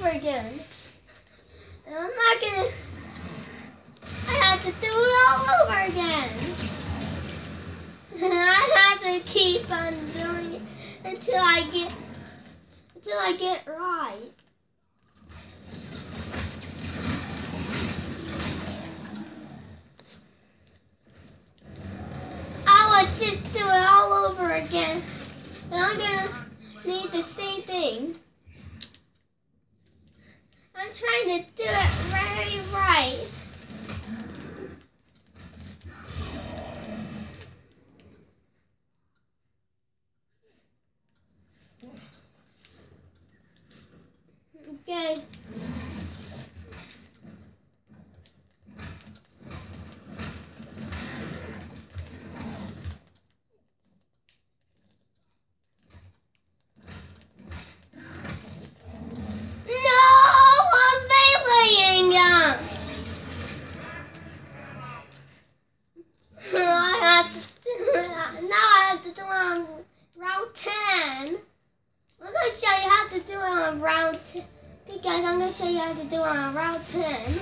over again. And I'm not gonna... I have to do it all over again. And I have to keep on doing it until I get right. I will just do it all over again. And I'm gonna need the same thing. I'm trying to do it very right. Okay. Round 10. Okay guys, I'm going to show you how to do it on round 10.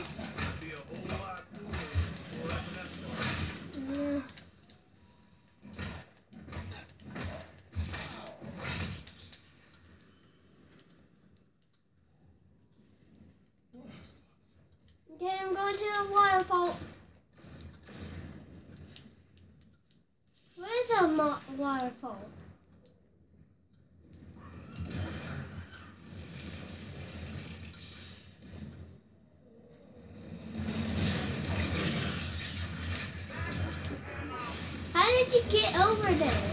Okay, I'm going to the waterfall. Where's the waterfall? How did you get over there?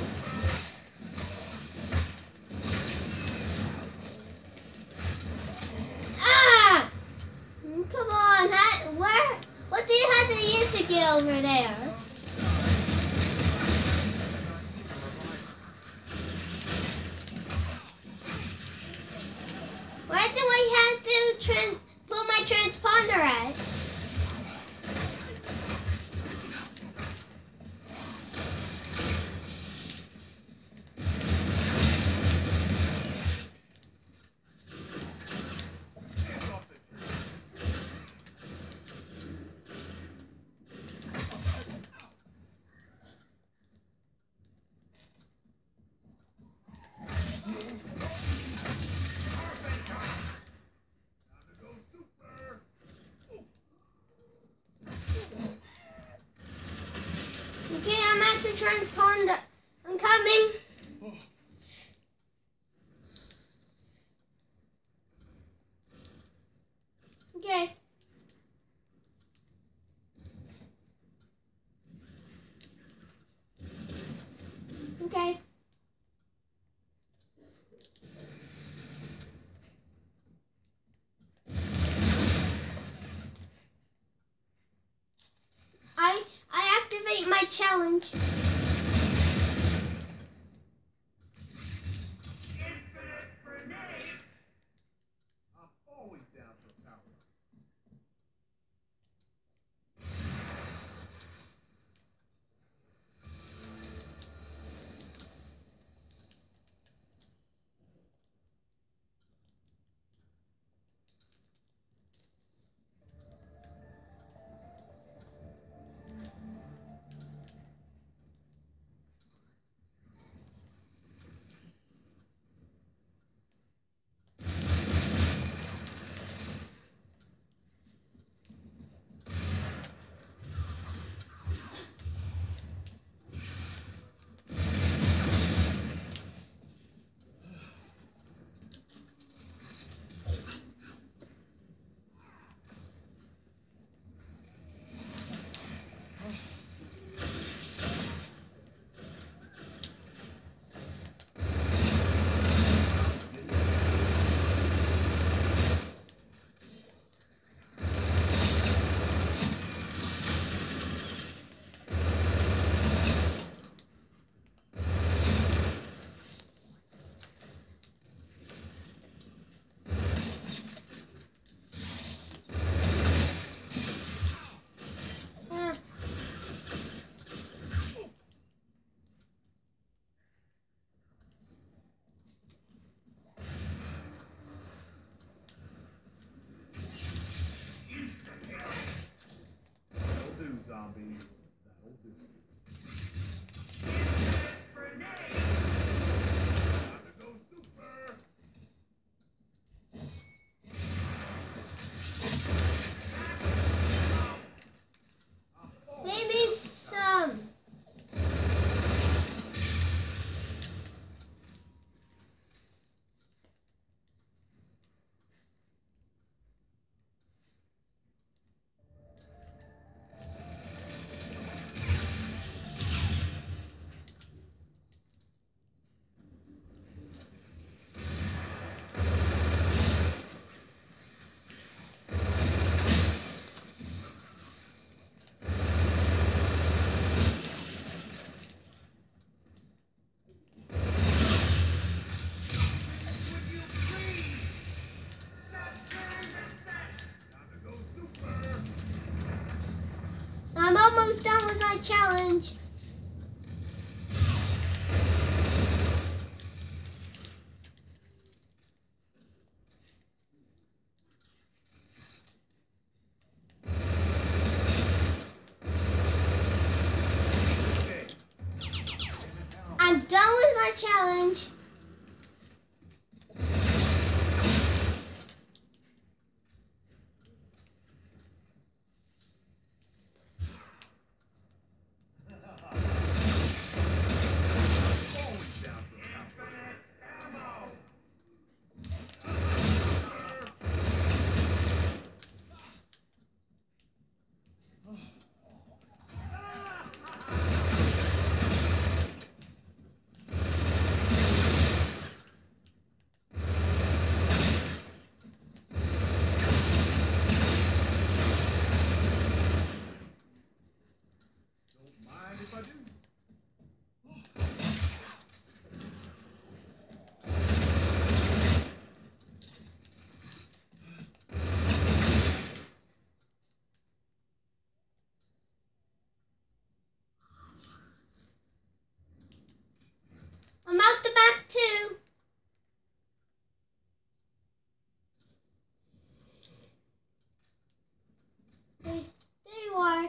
Ah! Come on, what do you have to use to get over there? Where do I have to put my transponder at? Okay, I'm at the transponder. I'm coming. Okay. Okay. I activate my challenge. Maybe some. I'm almost done with my challenge. I'm done with my challenge. I'm out the map too. There you are.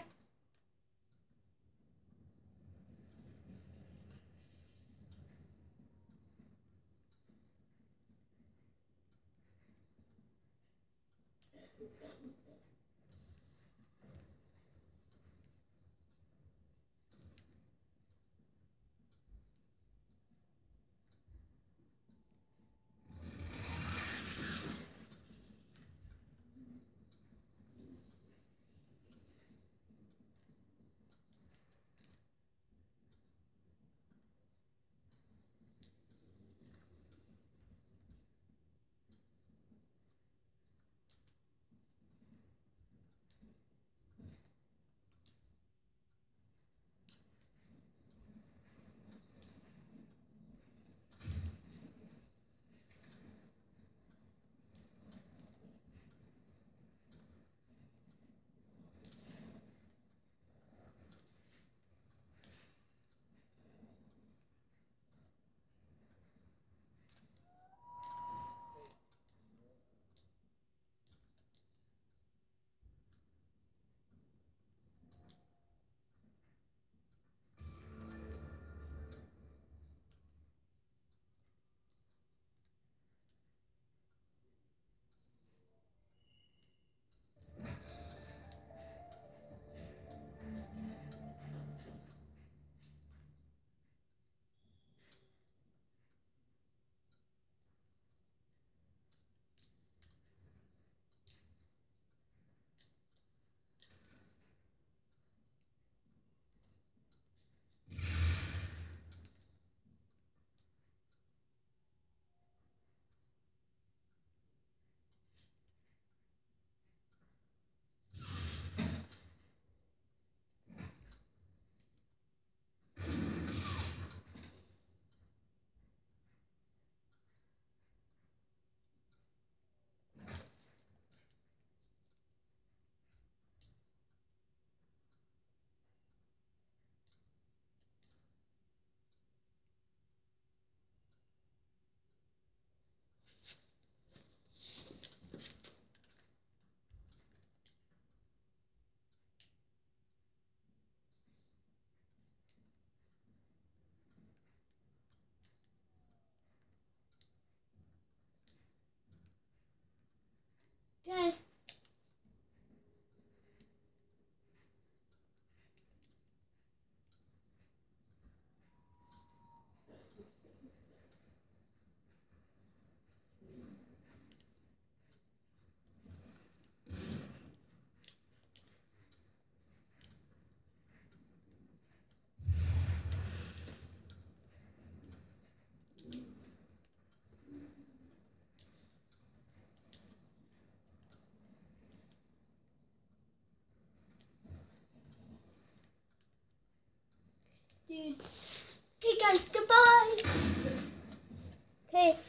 Dude. Okay, guys, goodbye. Okay.